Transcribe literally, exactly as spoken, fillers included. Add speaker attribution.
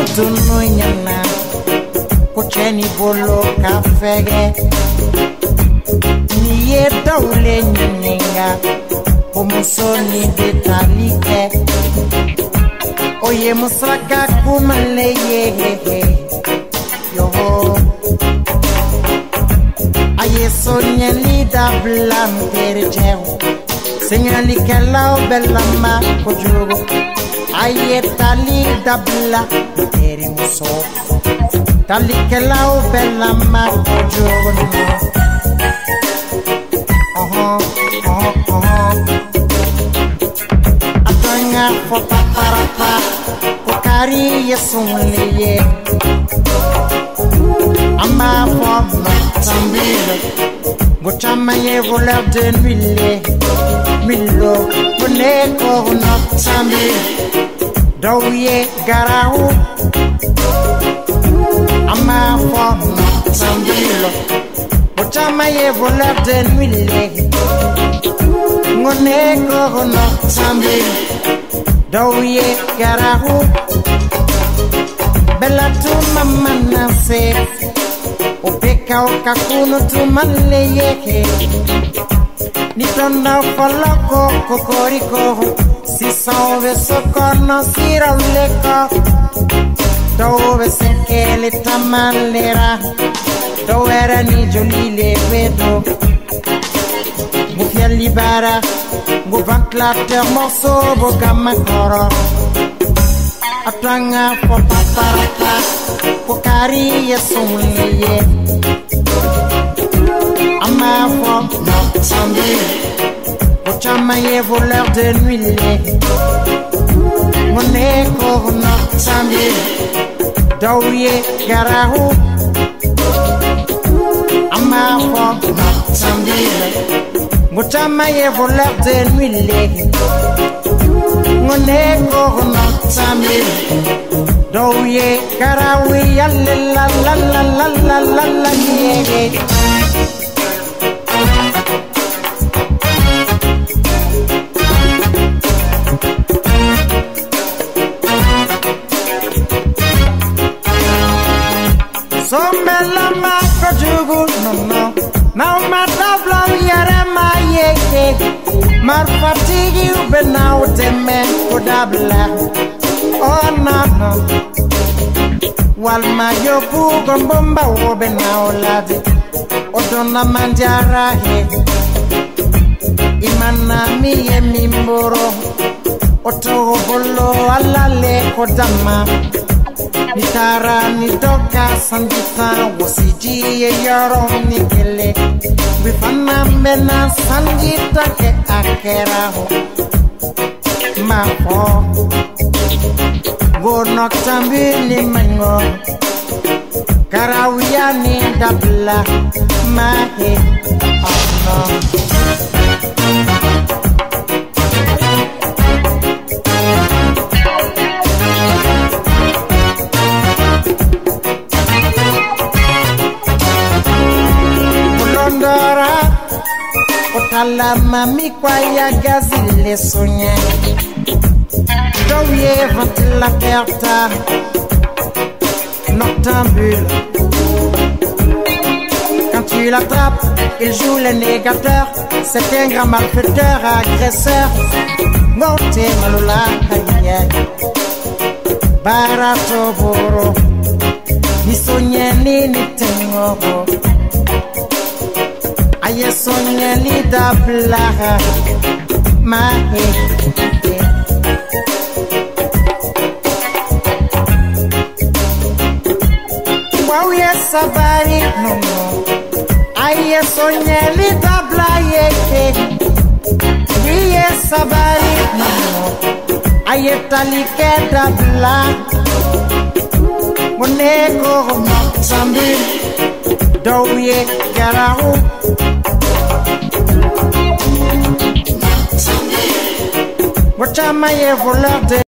Speaker 1: tunu nyana kucheni bolo kafege niye daule nyenga kumusoni detalike oye musaka kumaleye yoho aye sonya lida blam terjeu senyali kelao bellama kojugo aye tali dabla teri muso tali kelao bellama kojugo oho oho oho atanga fota parapa kokari yesunliye ama fom Noctambule gochama ye voleur de nuit Milo, Boneko, Noctambule, Douye, Garau, Ama for Noctambule, Ochama ye voleur de nuit, Moneko, Noctambule, Douye, Garau, Bella tu mamma se, Opeka o kakuno tu maleye. Nitonda falako kokoriko si sauve socorno siroleko dove senkele tamalera dove era ni jolile vedo mufia libara go ventilateur morceau bo gamakoro atanga for paparata kokari yesumleye ama for Noctambule, Ochama ye voleur de nuit, Moneko Noctambule, Douye Garau, ama for Noctambule, Ochama ye voleur de nuit, Moneko Noctambule, Douye Garau, la la la la la la la la yeah. So mela ma kojugu no no now ma tabla yere ma yeke mar fatigi ube now de men kodabla oh no no wal ma yoku gombomba ube now ladi odona manjara he imana mi ye mimboro oto bolo alale kodama Nitara nitoka sandita wasiji ye yoro nikele Bifana mena sandita ke akera ho Mapo Go Noctambule mango Karawia ni dabla Mahe oh no Otala mami kwa ya gazile sonya Douye ventila perta Noctambule Quand tu l'attrapes, il joue le négateur C'est un grand malfaiteur, agresseur Monte malula kaya Barato boro Ni sonya ni ni tengobo Aye sonya li dabla ma he Wow yes sabari no no Aye sonya li dabla ye Yes sabari no no Aye talike dabla Moneko Noctambule Douye Garau Ochama ye voleur de